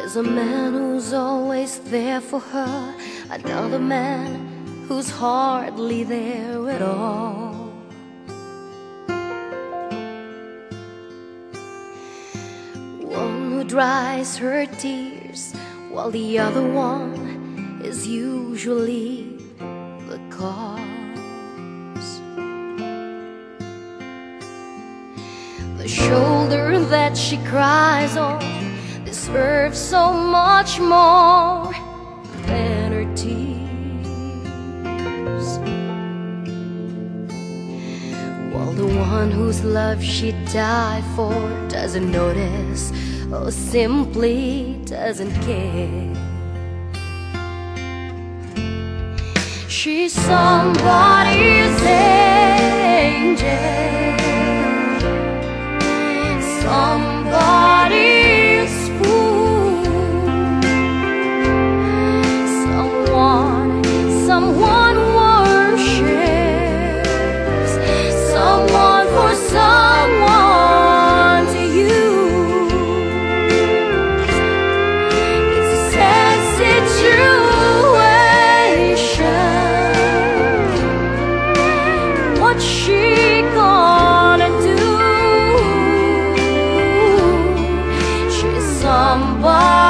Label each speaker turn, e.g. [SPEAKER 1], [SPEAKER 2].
[SPEAKER 1] There's a man who's always there for her, another man who's hardly there at all. One who dries her tears, while the other one is usually the cause. The shoulder that she cries on deserves so much more than her tears, while the one whose love she'd die for doesn't notice, or simply doesn't care. She's somebody's angel, somebody's fool, someone worships, someone for someone to use. It's a sad situation. What's she gonna do? She's somebody